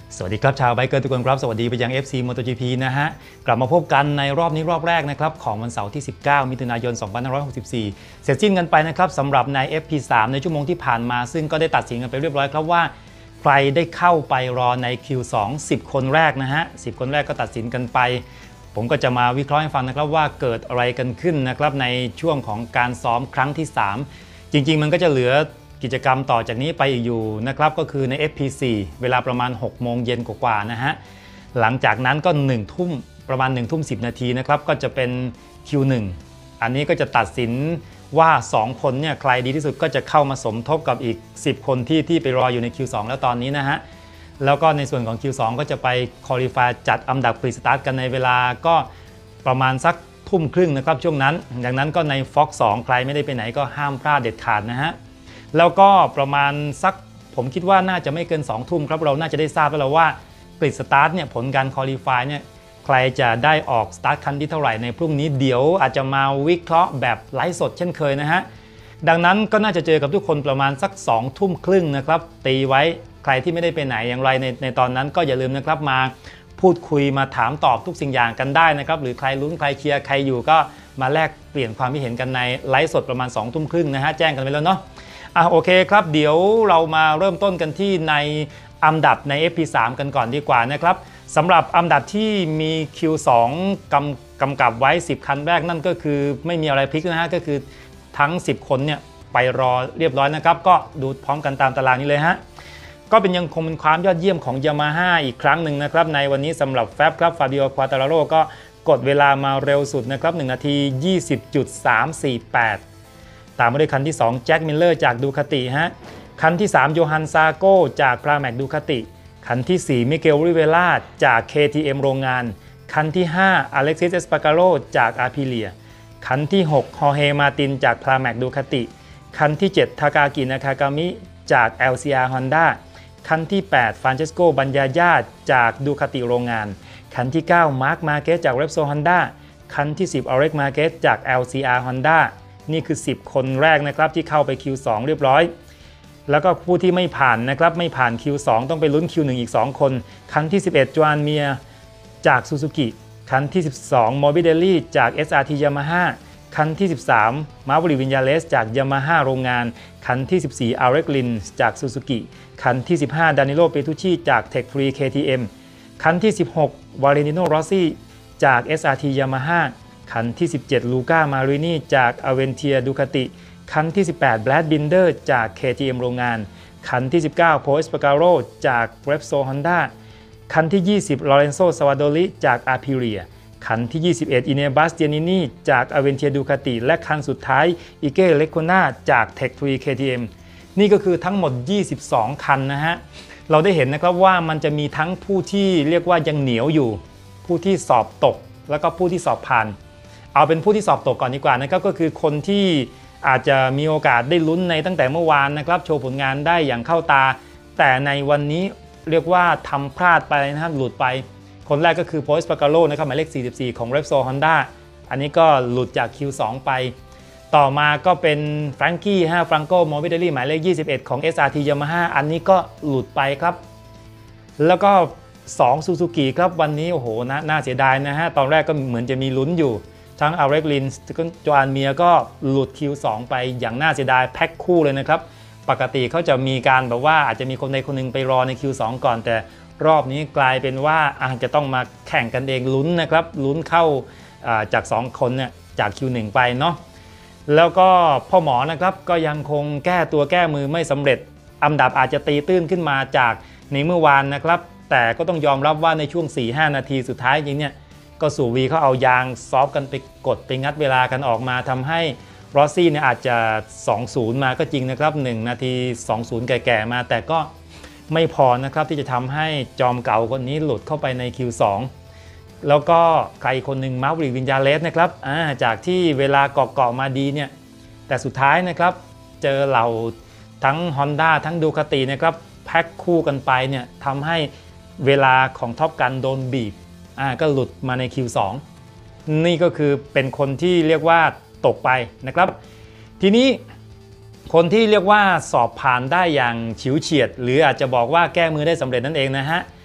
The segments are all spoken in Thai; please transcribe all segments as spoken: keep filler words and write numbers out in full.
สวัสดีครับชาวไบเกอร์ทุกคนครับสวัสดีไปยัง เอฟ ซี MotoGP นะฮะกลับมาพบกันในรอบนี้รอบแรกนะครับของวันเสาร์ที่สิบเก้ามิถุนายนสองพันห้าร้อยหกสิบสี่เสร็จสิ้นกันไปนะครับสำหรับใน เอฟ พี สาม ในชั่วโมงที่ผ่านมาซึ่งก็ได้ตัดสินกันไปเรียบร้อยครับว่าใครได้เข้าไปรอใน คิว สอง สิบ คนแรกนะฮะสิบคนแรกก็ตัดสินกันไปผมก็จะมาวิเคราะห์ให้ฟังนะครับว่าเกิดอะไรกันขึ้นนะครับในช่วงของการซ้อมครั้งที่สามจริงๆมันก็จะเหลือกิจกรรมต่อจากนี้ไปอีกอยู่นะครับก็คือใน เอฟ พี สี่ เวลาประมาณหกโมงเย็นกว่าๆนะฮะหลังจากนั้นก็หนึ่งทุ่มประมาณหนึ่งทุ่มสิบนาทีนะครับก็จะเป็น คิว หนึ่ง อันนี้ก็จะตัดสินว่าสองคนเนี่ยใครดีที่สุดก็จะเข้ามาสมทบกับอีกสิบคนที่ที่ไปรออยู่ใน คิว สอง แล้วตอนนี้นะฮะแล้วก็ในส่วนของ คิว สอง ก็จะไปคอลิฟายจัดอันดับพรีสตาร์ทกันในเวลาก็ประมาณสักทุ่มครึ่งนะครับช่วงนั้นดังนั้นก็ใน ฟ็อกซ์ สอง ใครไม่ได้ไปไหนก็ห้ามพลาดเด็ดขาดนะฮะแล้วก็ประมาณสักผมคิดว่าน่าจะไม่เกินสองทุ่มครับเราน่าจะได้ทราบแล้วว่ากริดสตาร์ทเนี่ยผลการคอลิฟายเนี่ยใครจะได้ออกสตาร์ทคันที่เท่าไหร่ในพรุ่งนี้เดี๋ยวอาจจะมาวิเคราะห์แบบไลฟ์สดเช่นเคยนะฮะดังนั้นก็น่าจะเจอกับทุกคนประมาณสักสองทุ่มครึ่งนะครับตีไว้ใครที่ไม่ได้ไปไหนอย่างไรในในตอนนั้นก็อย่าลืมนะครับมาพูดคุยมาถามตอบทุกสิ่งอย่างกันได้นะครับหรือใครลุ้นใครเชียร์ใครอยู่ก็มาแลกเปลี่ยนความคิดเห็นกันในไลฟ์สดประมาณสองทุ่มครึ่งนะฮะแจ้งกันไปแล้วเนาะอ่ะโอเคครับเดี๋ยวเรามาเริ่มต้นกันที่ในอันดับใน เอฟ พี สาม กันก่อนดีกว่านะครับสำหรับอันดับที่มี คิว สอง กำกำกับไว้สิบคันแรกนั่นก็คือไม่มีอะไรพลิกนะฮะก็คือทั้งสิบคนเนี่ยไปรอเรียบร้อยนะครับก็ดูพร้อมกันตามตารางนี้เลยฮะก็เป็นยังคงเป็นความยอดเยี่ยมของ Yamaha อีกครั้งหนึ่งนะครับในวันนี้สำหรับแฟบครับฟาบิโอ ควาตาราโรก็กดเวลามาเร็วสุดนะครับหนึ่งนาที ยี่สิบจุดสามสี่แปด ตามมาด้วยคันที่สองแจ็คมิลเลอร์จากดูคาติฮะคันที่สามโยฮันซาโกจากพราแมกดูคาติคันที่สี่มิเกลริเวล่าจาก เค ที เอ็ม โรงงานคันที่ห้าอเล็กซิส เอสปาการโรจากอาพิเลียคันที่หกฮอเฮมาตินจากพราแมกดูคาติคันที่เจ็ดทากากินากากามิจาก แอล ซี อาร์ Honda คันที่แปดฟรานเชสโกบัญญาญาจากดูคาติโรงงานคันที่เก้ามาร์คมาเกสจากเรปโซ Honda คันที่สิบอเล็กมาเกสจาก แอล ซี อาร์ Honda นี่คือสิบคนแรกนะครับที่เข้าไป คิว สอง เรียบร้อยแล้วก็ผู้ที่ไม่ผ่านนะครับไม่ผ่าน คิว สอง ต้องไปลุ้น คิว หนึ่ง อีกสองคนคันที่สิบเอ็ดจวานเมียจากซูซูกิคันที่สิบสองมอร์บิเดลลี่จาก เอส อาร์ ที Yamaha คันที่สิบสามมาร์วริวินยาเลสจาก Yamaha โรงงานคันที่สิบสี่อาเร็กลินจากซูซูกิคันที่สิบห้าดานิโลเปตุชิจาก Tech Free เค ที เอ็ม คันที่สิบหกวาเลนติโนรอสซี่จาก เอส อาร์ ที Yamaha คันที่สิบเจ็ดลูก้ามารินีจากอเวนเทียดูคาติคันที่สิบแปดแบรดบินเดอร์จาก เค ที เอ็ม โรงงานคันที่สิบเก้าโพเอสปาการโรจาก Repsol Honda คันที่ยี่สิบลอเรนโซซาวาโดลิจากอาพิเลียคันที่ยี่สิบเอ็ดอิเนบัสเตียนินีจากอเวนเทียดูคาติและคันสุดท้ายอิเก้เลโคนาจาก Tech Free เค ที เอ็ม นี่ก็คือทั้งหมดยี่สิบสองคันนะฮะเราได้เห็นนะครับว่ามันจะมีทั้งผู้ที่เรียกว่ายังเหนียวอยู่ผู้ที่สอบตกแล้วก็ผู้ที่สอบผ่านเอาเป็นผู้ที่สอบตกก่อนดีกว่านะครับก็คือคนที่อาจจะมีโอกาสได้ลุ้นในตั้งแต่เมื่อวานนะครับโชว์ผลงานได้อย่างเข้าตาแต่ในวันนี้เรียกว่าทำพลาดไปนะครับหลุดไปคนแรกก็คือโพสปาการโลนะครับหมายเลขสี่สิบสี่ของ Repsol Honda อันนี้ก็หลุดจาก คิว สอง ไปต่อมาก็เป็นแฟรงกี้ฮะฟรังโกมอร์บิเดลลี่หมายเลขยี่สิบเอ็ดของ เอส อาร์ ที Yamaha อันนี้ก็หลุดไปครับแล้วก็สองซูซูกิครับวันนี้โอ้โหนะน่าเสียดายนะฮะตอนแรกก็เหมือนจะมีลุ้นอยู่ทั้งอาเร็กลินก็จอานเมียก็หลุด คิว สอง ไปอย่างน่าเสียดายแพ็คคู่เลยนะครับปกติเขาจะมีการแบบว่าอาจจะมีคนใดคนหนึ่งไปรอใน คิว สอง ก่อนแต่รอบนี้กลายเป็นว่าอาจจะต้องมาแข่งกันเองลุ้นนะครับลุ้นเข้าจากสองคนเนี่ยจาก คิว หนึ่ง ไปเนาะแล้วก็พ่อหมอนะครับก็ยังคงแก้ตัวแก้มือไม่สำเร็จอันดับอาจจะตีตื้นขึ้นมาจากในเมื่อวานนะครับแต่ก็ต้องยอมรับว่าในช่วง สี่ห้า นาทีสุดท้ายจริงเนี่ยก็สู่วีเขาเอายางซอฟกันไปกดไปงัดเวลากันออกมาทำให้รอสซี่เนี่ยอาจจะ สองศูนย์ มาก็จริงนะครับหนึ่งนาทีสองศูนย์แก่ๆมาแต่ก็ไม่พอนะครับที่จะทำให้จอมเก่าคนนี้หลุดเข้าไปใน คิว สอง แล้วก็ใครคนหนึ่งมาร์วริวินยาเลสนะครับจากที่เวลาเกาะๆมาดีเนี่ยแต่สุดท้ายนะครับเจอเหล่าทั้ง Honda ทั้งดูคาตินะครับแพ็คคู่กันไปเนี่ยทำให้เวลาของท็อปกันโดนบีบอ่าก็หลุดมาใน คิว สอง นี่ก็คือเป็นคนที่เรียกว่าตกไปนะครับทีนี้คนที่เรียกว่าสอบผ่านได้อย่างฉิวเฉียดหรืออาจจะบอกว่าแก้มือได้สำเร็จนั่นเองนะฮะ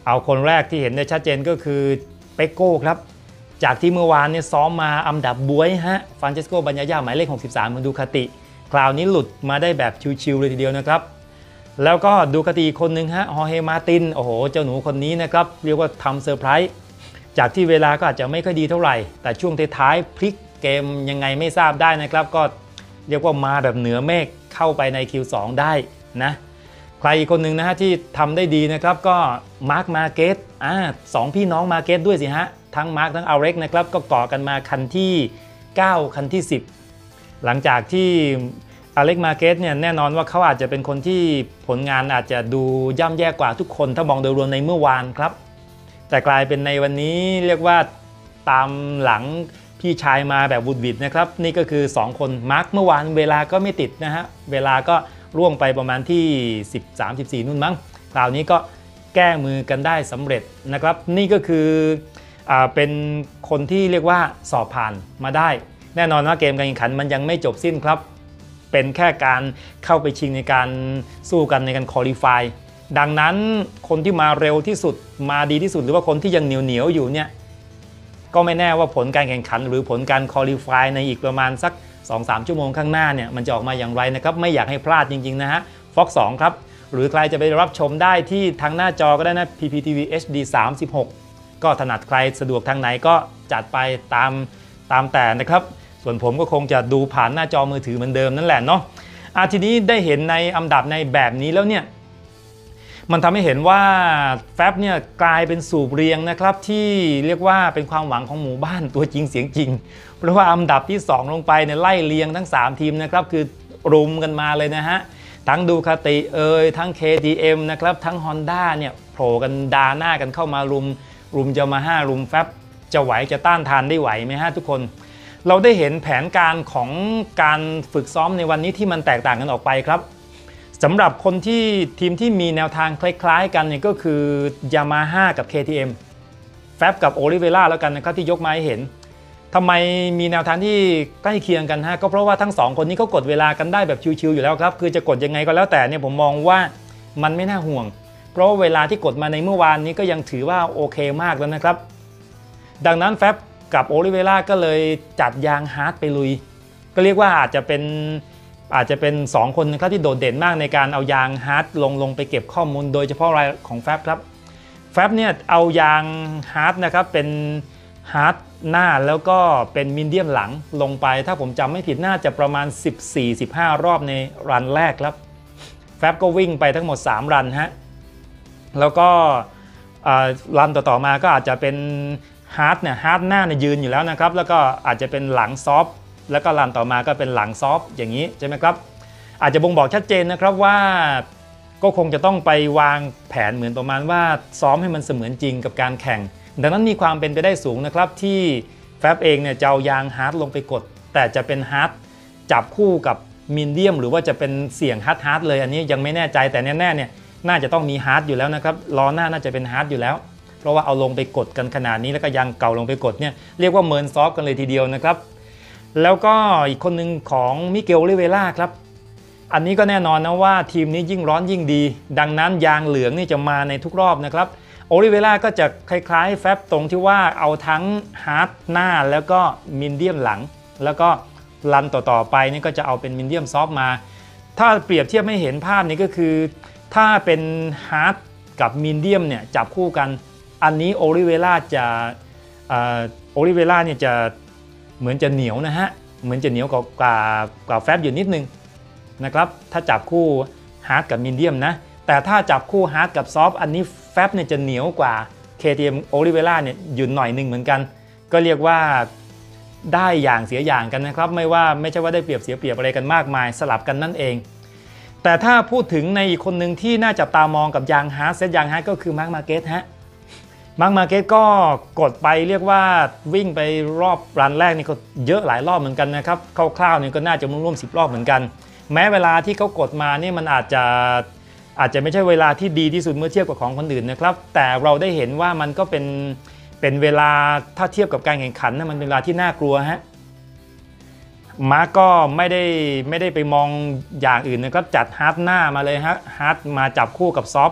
เอาคนแรกที่เห็นได้ชัดเจนก็คือเปโก้ครับจากที่เมื่อวานเนี่ยซ้อมมาอันดับบวยฮะฟรานเชสโกบัญญาหมายเลขหกสิบสามของดูคาติคราวนี้หลุดมาได้แบบชิวๆเลยทีเดียวนะครับแล้วก็ดูคาติคนหนึ่งฮะฮอร์เฮมาตินโอ้โหเจ้าหนูคนนี้นะครับเรียกว่าทำเซอร์ไพรส์จากที่เวลาก็อาจจะไม่ค่อยดีเท่าไหร่แต่ช่วงท้ายๆพลิกเกมยังไงไม่ทราบได้นะครับก็เรียกว่ามาแบบเหนือเมฆเข้าไปใน คิว สอง ได้นะใครอีกคนหนึ่งนะฮะที่ทำได้ดีนะครับก็มาร์คมาเกตอ่าสองพี่น้องมาเกตด้วยสิฮะทั้งมาร์คทั้งอาเร็กนะครับก็เกาะกันมาคันที่เก้าคันที่สิบหลังจากที่อาเล็กมาเกตเนี่ยแน่นอนว่าเขาอาจจะเป็นคนที่ผลงานอาจจะดูย่ำแย่กว่าทุกคนถ้ามองโดยรวมในเมื่อวานครับแต่กลายเป็นในวันนี้เรียกว่าตามหลังพี่ชายมาแบบวุดวิดนะครับนี่ก็คือสองคนมาร์คเมื่อวานเวลาก็ไม่ติดนะฮะเวลาก็ร่วงไปประมาณที่สิบสาม สิบสี่นู่นมั้งคราวนี้ก็แก้มือกันได้สำเร็จนะครับนี่ก็คืออ่าเป็นคนที่เรียกว่าสอบผ่านมาได้แน่นอนว่าเกมการแข่งขันมันยังไม่จบสิ้นครับเป็นแค่การเข้าไปชิงในการสู้กันในการคอลี่ฟายดังนั้นคนที่มาเร็วที่สุดมาดีที่สุดหรือว่าคนที่ยังเหนียวเหนียวอยู่เนี่ยก็ไม่แน่ว่าผลการแข่งขันหรือผลการคอลี่ฟายในอีกประมาณสัก สองถึงสาม ชั่วโมงข้างหน้าเนี่ยมันจะออกมาอย่างไรนะครับไม่อยากให้พลาดจริงๆนะฮะ Fox สองครับหรือใครจะไปรับชมได้ที่ทางหน้าจอก็ได้นะ พี พี ที วี เอช ดี สามสิบหกก็ถนัดใครสะดวกทางไหนก็จัดไปตามตามแต่นะครับส่วนผมก็คงจะดูผ่านหน้าจอมือถือเหมือนเดิมนั่นแหละเนาะอาทีนี้ได้เห็นในอันดับในแบบนี้แล้วเนี่ยมันทำให้เห็นว่าแฟบเนี่ยกลายเป็นสูบเรียงนะครับที่เรียกว่าเป็นความหวังของหมู่บ้านตัวจริงเสียงจริงเพราะว่าอันดับที่สองลงไปเนี่ยไล่เรียงทั้งสามทีมนะครับคือรุมกันมาเลยนะฮะทั้งดูคาติเอ่ยทั้ง เค ที เอ็ม นะครับทั้ง Honda เนี่ยโผล่กันดาหน้ากันเข้ามารุมรุมยามาฮ่ารุมแฟบจะไหวจะต้านทานได้ไหวไหมฮะทุกคนเราได้เห็นแผนการของการฝึกซ้อมในวันนี้ที่มันแตกต่างกันออกไปครับสำหรับคนที่ทีมที่มีแนวทางคล้ายๆกันเนี่ยก็คือ Yamaha กับ เค ที เอ็ม แฟบกับ Oliveira แล้วกันนะครับที่ยกมาให้เห็นทำไมมีแนวทางที่ใกล้เคียงกันฮะก็เพราะว่าทั้งสองคนนี้เขากดเวลากันได้แบบชิวๆอยู่แล้วครับคือจะกดยังไงก็แล้วแต่เนี่ยผมมองว่ามันไม่น่าห่วงเพราะเวลาที่กดมาในเมื่อวานนี้ก็ยังถือว่าโอเคมากแล้วนะครับดังนั้นแฟบกับโอลิเวร่าก็เลยจัดยางฮาร์ดไปลุยก็เรียกว่าอาจจะเป็นอาจจะเป็นสองคนนะครับที่โดดเด่นมากในการเอายางฮาร์ดลงลงไปเก็บข้อมูลโดยเฉพาะรายของแฟบครับแฟบเนี่ยเอายางฮาร์ดนะครับเป็นฮาร์ดหน้าแล้วก็เป็นมีเดียมหลังลงไปถ้าผมจำไม่ผิดน่าจะประมาณ สิบสี่ สิบห้า รอบในรันแรกครับแฟบก็วิ่งไปทั้งหมดสามรันฮะแล้วก็รันต่อๆมาก็อาจจะเป็นฮาร์ดเนี่ยฮาร์ดหน้าเนี่ยยืนอยู่แล้วนะครับแล้วก็อาจจะเป็นหลังซอฟแล้วก็รันต่อมาก็เป็นหลังซอฟอย่างนี้ใช่ไหมครับอาจจะบ่งบอกชัดเจนนะครับว่าก็คงจะต้องไปวางแผนเหมือนประมาณว่าซ้อมให้มันเสมือนจริงกับการแข่งดังนั้นมีความเป็นไปได้สูงนะครับที่แฟบเองเนี่ยจะเอายางฮาร์ดลงไปกดแต่จะเป็นฮาร์ดจับคู่กับมีเดียมหรือว่าจะเป็นเสี่ยงฮาร์ดฮาร์ดเลยอันนี้ยังไม่แน่ใจแต่แน่ๆเนี่ยน่าจะต้องมีฮาร์ดอยู่แล้วนะครับล้อหน้าน่าจะเป็นฮาร์ดอยู่แล้วเพราะว่าเอาลงไปกดกันขนาดนี้แล้วก็ยางเก่าลงไปกดเนี่ยเรียกว่าเมินซอฟกันเลยทีเดียวนะครับแล้วก็อีกคนหนึ่งของมิเกล โอลิเวร่าครับอันนี้ก็แน่นอนนะว่าทีมนี้ยิ่งร้อนยิ่งดีดังนั้นยางเหลืองนี่จะมาในทุกรอบนะครับโอลิเวร่าก็จะคล้ายๆแฟบตรงที่ว่าเอาทั้งฮาร์ดหน้าแล้วก็มีเดียมหลังแล้วก็รันต่อๆไปนี่ก็จะเอาเป็นมีเดียมซอฟมาถ้าเปรียบเทียบให้เห็นภาพนี้ก็คือถ้าเป็นฮาร์ดกับมีเดียมเนี่ยจับคู่กันอันนี้โอลิเวร่าจะโอลิเวร่าเนี่ยจะเหมือนจะเหนียวนะฮะเหมือนจะเหนียวกว่ากว่ากว่าแฟบอยู่นิดนึงนะครับถ้าจับคู่ฮาร์ดกับมีเดียมนะแต่ถ้าจับคู่ฮาร์ดกับซอฟอันนี้แฟบเนี่ยจะเหนียวกว่า เค ที เอ็ม Oliveira เนี่ยอยู่หน่อยหนึ่งเหมือนกันก็เรียกว่าได้อย่างเสียอย่างกันนะครับไม่ว่าไม่ใช่ว่าได้เปรียบเสียเปรียบอะไรกันมากมายสลับกันนั่นเองแต่ถ้าพูดถึงในอีกคนหนึ่งที่น่าจับตามองกับยางฮาร์ดเซตยางฮาร์ดก็คือมาร์คมาร์เก็ตฮะมาร์คมาร์เก็ตก็กดไปเรียกว่าวิ่งไปรอบรันแรกนี่ก็เยอะหลายรอบเหมือนกันนะครับคร่าวๆนี่ก็น่าจะร่วมสิบรอบเหมือนกันแม้เวลาที่เขากดมานี่มันอาจจะอาจจะไม่ใช่เวลาที่ดีที่สุดเมื่อเทียบกับของคนอื่นนะครับแต่เราได้เห็นว่ามันก็เป็นเป็นเวลาถ้าเทียบกับการแข่งขันนะมันเป็นเวลาที่น่ากลัวฮะมาร์กก็ไม่ได้ไม่ได้ไปมองอย่างอื่นนะครับจัดฮาร์ดหน้ามาเลยฮะฮาร์ดมาจับคู่กับซอฟ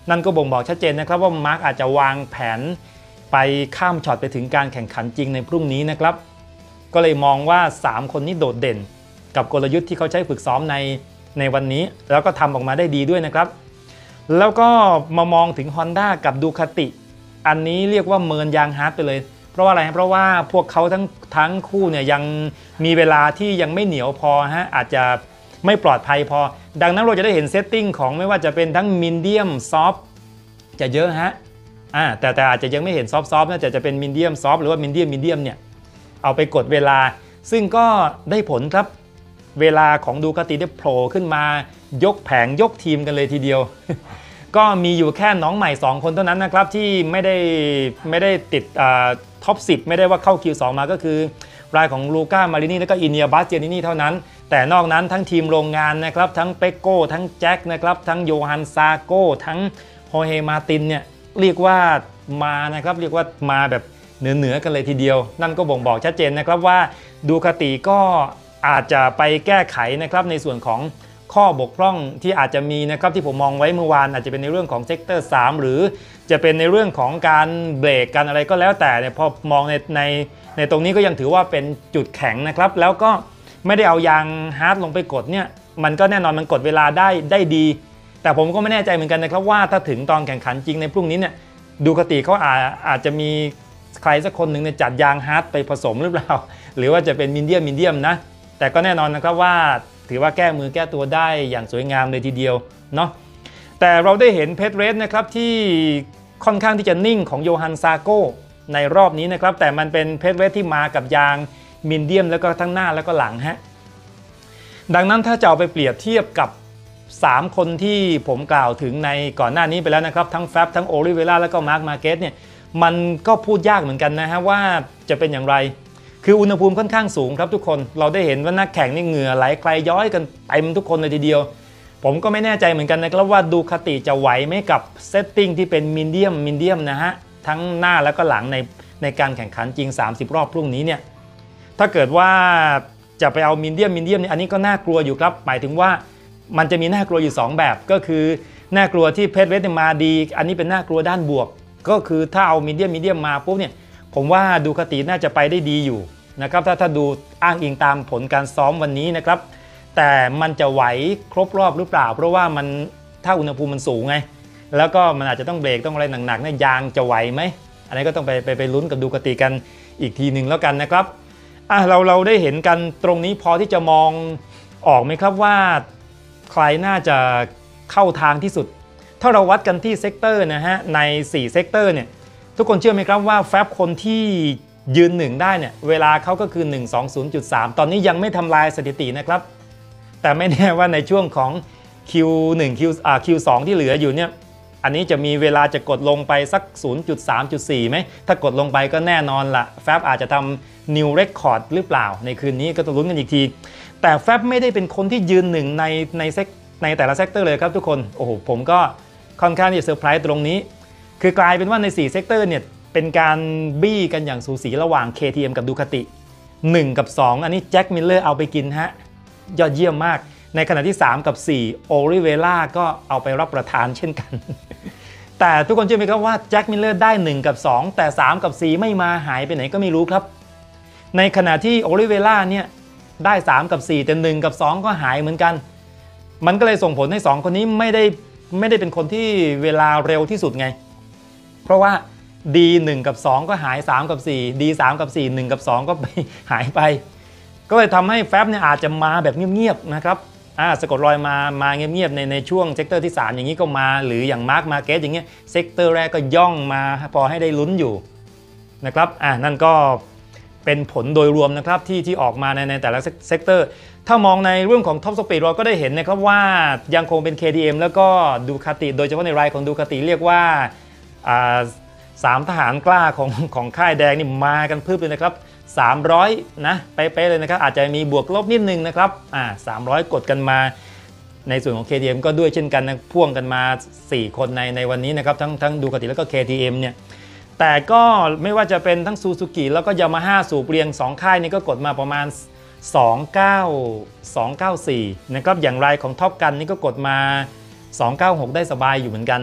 นั่นก็บ่งบอกชัดเจนนะครับว่ามาร์กอาจจะวางแผนไปข้ามช็อตไปถึงการแข่งขันจริงในพรุ่งนี้นะครับก็เลยมองว่าสามคนนี้โดดเด่นกับกลยุทธ์ที่เขาใช้ฝึกซ้อมในในวันนี้แล้วก็ทำออกมาได้ดีด้วยนะครับแล้วก็มามองถึง Honda กับ Ducati อันนี้เรียกว่าเมินยางฮาร์ดไปเลยเพราะว่าอะไรเพราะว่าพวกเขาทั้งทั้งคู่เนี่ยยังมีเวลาที่ยังไม่เหนียวพอฮะอาจจะไม่ปลอดภัยพอดังนั้นเราจะได้เห็นเซตติ้งของไม่ว่าจะเป็นทั้งมีเดียมซอฟจะเยอะฮะอ่าแต่แต่อาจจะยังไม่เห็นซอฟซอฟนะแต่จะเป็นมีเดียมซอฟหรือว่ามีเดียมมีเดียมเนี่ยเอาไปกดเวลาซึ่งก็ได้ผลครับเวลาของดูคาติได้โผล่ขึ้นมายกแผงยกทีมกันเลยทีเดียว ก็มีอยู่แค่น้องใหม่สองคนเท่านั้นนะครับที่ไม่ได้ไม่ได้ติดท็อปสิบไม่ได้ว่าเข้า คิว สอง มาก็คือรายของลูก้ามารินีและก็อิเนียบาสเจนินีเท่านั้นแต่นอกนั้นทั้งทีมโรงงานนะครับทั้งเปโก้ทั้งแจ็คนะครับทั้งโยฮันซาโก้ทั้งโฮเฮมาตินเนี่ยเรียกว่ามานะครับเรียกว่ามาแบบเหนือเหนือกันเลยทีเดียวนั่นก็บ่งบอกชัดเจนนะครับว่าดูคาติก็อาจจะไปแก้ไขนะครับในส่วนของข้อบกพร่องที่อาจจะมีนะครับที่ผมมองไว้เมื่อวานอาจจะเป็นในเรื่องของเซกเตอร์สามหรือจะเป็นในเรื่องของการเบรกกันอะไรก็แล้วแต่เนี่ยพอมองในในในตรงนี้ก็ยังถือว่าเป็นจุดแข็งนะครับแล้วก็ไม่ได้เอายางฮาร์ดลงไปกดเนี่ยมันก็แน่นอนมันกดเวลาได้ได้ดีแต่ผมก็ไม่แน่ใจเหมือนกันนะครับว่าถ้าถึงตอนแข่งขันจริงในพรุ่งนี้เนี่ยดูคาติเขาอาจอาจจะมีใครสักคนหนึ่งเนี่ยจัดยางฮาร์ดไปผสมหรือเปล่าหรือว่าจะเป็นมีเดียมมีเดียมนะแต่ก็แน่นอนนะครับว่าถือว่าแก้มือแก้ตัวได้อย่างสวยงามเลยทีเดียวเนาะแต่เราได้เห็นเพทเรสนะครับที่ค่อนข้างที่จะนิ่งของโยฮันซาโก้ในรอบนี้นะครับแต่มันเป็นเพทเรสที่มากับยางมีเดียมแล้วก็ทั้งหน้าแล้วก็หลังฮะดังนั้นถ้าจะเอาไปเปรียบเทียบกับสามคนที่ผมกล่าวถึงในก่อนหน้านี้ไปแล้วนะครับทั้งแฟบทั้งโอลิเวล่าแล้วก็มาร์คมาร์เกสเนี่ยมันก็พูดยากเหมือนกันนะฮะว่าจะเป็นอย่างไรคืออุณหภูมิค่อนข้างสูงครับทุกคนเราได้เห็นว่านักแข่งนี่เหงื่อไหลใครย้อยกันเต็มทุกคนเลยทีเดียวผมก็ไม่แน่ใจเหมือนกันนะครับว่าดูคาติจะไหวไหมกับเซตติ้งที่เป็นมีเดียมมีเดียมนะฮะทั้งหน้าแล้วก็หลังในในการแข่งขันจริงสามสิบรอบพรุ่งนี้เนี่ยถ้าเกิดว่าจะไปเอามีเดียมมีเดียมเนี่ยอันนี้ก็น่ากลัวอยู่ครับหมายถึงว่ามันจะมีน่ากลัวอยู่สองแบบก็คือน่ากลัวที่เพทเรสมาดีอันนี้เป็นน่ากลัวด้านบวกก็คือถ้าเอามีเดียมมีเดียมมาปุ๊บเนี่ยผมว่าดูคาติน่าจะไปได้ดีอยู่นะครับถ้าถ้าดูอ้างอิงตามผลการซ้อมวันนี้นะครับแต่มันจะไหวครบรอบหรือเปล่าเพราะว่ามันถ้าอุณหภูมิมันสูงไงแล้วก็มันอาจจะต้องเบรกต้องอะไรหนักๆเนี่ยยางจะไหวไหมอันนี้ก็ต้องไปไปไปลุ้นกับดูคาติกันอีกทีหนึ่งแล้วกันนะครับอ่ะเราเราได้เห็นกันตรงนี้พอที่จะมองออกไหมครับว่าใครน่าจะเข้าทางที่สุดถ้าเราวัดกันที่เซกเตอร์นะฮะในสี่เซกเตอร์เนี่ยทุกคนเชื่อไหมครับว่าแฟบคนที่ยืนหนึ่งได้เนี่ยเวลาเขาก็คือ หนึ่งสองศูนย์จุดสาม ตอนนี้ยังไม่ทำลายสถิตินะครับแต่ไม่แน่ว่าในช่วงของ คิว หนึ่ง คิว อ่า คิว สอง ที่เหลืออยู่เนี่ยอันนี้จะมีเวลาจะกดลงไปสัก ศูนย์จุดสามจุดสี่ ไหมถ้ากดลงไปก็แน่นอนละแฟบอาจจะทำ New Record หรือเปล่าในคืนนี้ก็ต้องลุ้นกันอีกทีแต่แฟบไม่ได้เป็นคนที่ยืนหนึ่งในในเซกในแต่ละเซกเตอร์เลยครับทุกคนโอ้โหผมก็ค่อนข้างที่จะเซอร์ไพรส์ตรงนี้คือกลายเป็นว่าในสี่เซกเตอร์เนี่ยเป็นการบี้กันอย่างสูสีระหว่าง เค ที เอ็ม กับดูคาติหนึ่งกับสองอันนี้แจ็คมิลเลอร์เอาไปกินฮะยอดเยี่ยมมากในขณะที่สามกับสี่โอลิเวล่าก็เอาไปรับประทานเช่นกัน แต่ทุกคนเชื่อไหมครับว่าแจ็คมิลเลอร์ได้หนึ่งกับสองแต่สามกับสี่ไม่มาหายไปไหนก็ไม่รู้ครับในขณะที่โอลิเวล่าเนี่ยได้สามกับสี่แต่หนึ่งกับสองก็หายเหมือนกันมันก็เลยส่งผลให้สองคนนี้ไม่ได้ไม่ได้เป็นคนที่เวลาเร็วที่สุดไงเพราะว่า ดี หนึ่ง กับ สอง ก็หายสาม กับ สี่ ดี สาม กับ สี่ หนึ่ง กับ สอง ก็ไปหายไปก็เลยทำให้แฟบเนี่ยอาจจะมาแบบเงียบๆนะครับอ่าสะกดรอยมามาเงียบๆในในช่วงเซกเตอร์ที่สามอย่างนี้ก็มาหรืออย่างมาร์คมาร์เก็ตอย่างเงี้ยเซกเตอร์แรกก็ย่องมาพอให้ได้ลุ้นอยู่นะครับอ่านั่นก็เป็นผลโดยรวมนะครับที่ที่ออกมาในในแต่ละเซกเตอร์ถ้ามองในเรื่องของท็อปสปีดเราก็ได้เห็นนะครับว่ายังคงเป็น เค ที เอ็ม แล้วก็ดูคาติโดยเฉพาะในรายของดูคาติเรียกว่าอ่าสามทหารกล้าของของค่ายแดงนี่มากันพึบเลยนะครับสามร้อยนะเป๊ะๆเลยนะครับอาจจะมีบวกลบนิดนึงนะครับอ่าสามร้อยกดกันมาในส่วนของ เค ที เอ็ม ก็ด้วยเช่นกันนะพ่วงกันมาสี่คนในในวันนี้นะครับทั้งทั้งดูคาติแล้วก็ เค ที เอ็ม เนี่ยแต่ก็ไม่ว่าจะเป็นทั้งซูซูกิแล้วก็ยามาฮ่าสูบเรียงสองค่ายนี้ก็กดมาประมาณสองเก้า สองเก้าสี่นะครับอย่างไรของท็อปกันนี่ก็กดมาสองเก้าหกได้สบายอยู่เหมือนกัน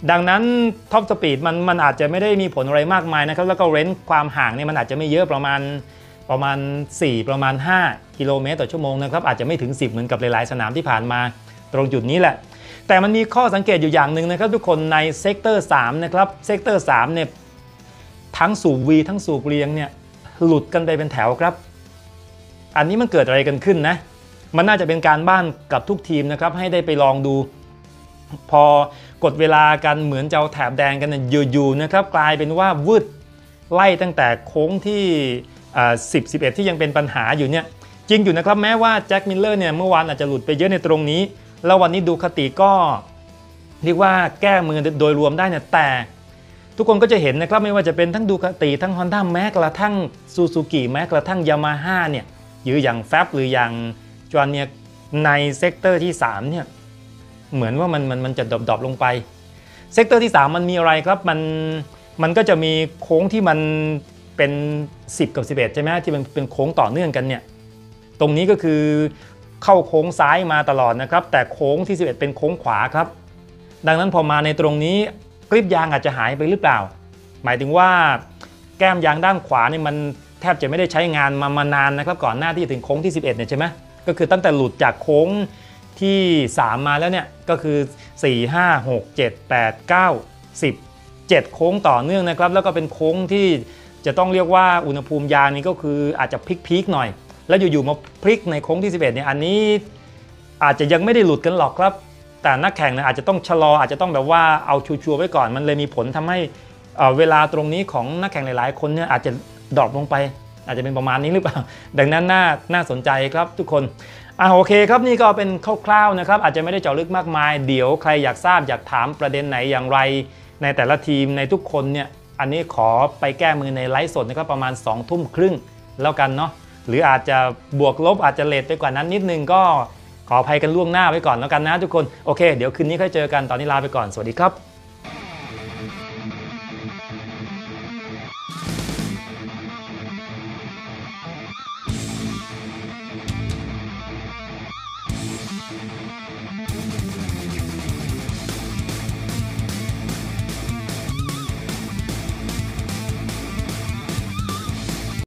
ดังนั้นท็อปสปีดมันมันอาจจะไม่ได้มีผลอะไรมากมายนะครับแล้วก็เรนจ์ความห่างเนี่ยมันอาจจะไม่เยอะประมาณประมาณสี่ประมาณห้ากิโลเมตรต่อชั่วโมงนะครับอาจจะไม่ถึงสิบเหมือนกับหลายๆสนามที่ผ่านมาตรงจุดนี้แหละแต่มันมีข้อสังเกตอยู่อย่างหนึ่งนะครับทุกคนในเซกเตอร์สามนะครับเซกเตอร์สามเนี่ยทั้งสูบ V ทั้งสูบเรียงเนี่ยหลุดกันไปเป็นแถวครับอันนี้มันเกิดอะไรกันขึ้นนะมันน่าจะเป็นการบ้านกับทุกทีมนะครับให้ได้ไปลองดูพอกดเวลากันเหมือนจะเอาแถบแดงกันอยู่ๆนะครับกลายเป็นว่าวืดไล่ตั้งแต่โค้งที่สิบ สิบเอ็ดที่ยังเป็นปัญหาอยู่เนี่ยจริงอยู่นะครับแม้ว่าแจ็คมิลเลอร์เนี่ยเมื่อวานอาจจะหลุดไปเยอะในตรงนี้แล้ววันนี้ดูคติก็เรียกว่าแก้มือโดยรวมได้เนี่ยแต่ทุกคนก็จะเห็นนะครับไม่ว่าจะเป็นทั้งดูคติทั้ง Honda แม้กระทั่ง Suzuki แม้กระทั่ง Yamaha เนี่ยหรืออย่าง Fab หรืออย่างจวนเนี่ยในเซกเตอร์ที่สามเนี่ยเหมือนว่ามันมันมันจะดรอปๆลงไปเซกเตอร์ที่สามมันมีอะไรครับมันมันก็จะมีโค้งที่มันเป็นสิบกับสิบเอ็ดใช่ไหมที่มันเป็นโค้งต่อเนื่องกันเนี่ยตรงนี้ก็คือเข้าโค้งซ้ายมาตลอดนะครับแต่โค้งที่สิบเอ็ดเป็นโค้งขวาครับดังนั้นพอมาในตรงนี้กริปยางอาจจะหายไปหรือเปล่าหมายถึงว่าแก้มยางด้านขวานี่มันแทบจะไม่ได้ใช้งานมามานานนะครับก่อนหน้าที่จะถึงโค้งที่สิบเอ็ดเนี่ยใช่ไหมก็คือตั้งแต่หลุดจากโค้งที่สามมาแล้วเนี่ยก็คือสี่ ห้า หก เจ็ด แปด เก้า สิบ เจ็ดโค้งต่อเนื่องนะครับแล้วก็เป็นโค้งที่จะต้องเรียกว่าอุณหภูมิยางนี่ก็คืออาจจะพลิกๆหน่อยแล้วอยู่ๆมาพลิกในโค้งที่สิบเอ็ดเนี่ยอันนี้อาจจะยังไม่ได้หลุดกันหรอกครับแต่นักแข่งเนี่ยอาจจะต้องชะลออาจจะต้องแบบว่าเอาชัวร์ๆไว้ก่อนมันเลยมีผลทำให้เวลาตรงนี้ของนักแข่งหลายๆคนเนี่ยอาจจะดรอปลงไปอาจจะเป็นประมาณนี้หรือเปล่าดังนั้นน่าน่าสนใจครับทุกคนอ่ะโอเคครับนี่ก็เป็นคร่าวๆนะครับอาจจะไม่ได้เจาะลึกมากมายเดี๋ยวใครอยากทราบอยากถามประเด็นไหนอย่างไรในแต่ละทีมในทุกคนเนี่ยอันนี้ขอไปแก้มือในไลฟ์สดนะครับประมาณสองทุ่มครึ่งแล้วกันเนาะหรืออาจจะบวกลบอาจจะเลทไปกว่านั้นนิดนึงก็ขออภัยกันล่วงหน้าไว้ก่อนแล้วกันนะทุกคนโอเคเดี๋ยวคืนนี้ค่อยเจอกันตอนนี้ลาไปก่อนสวัสดีครับ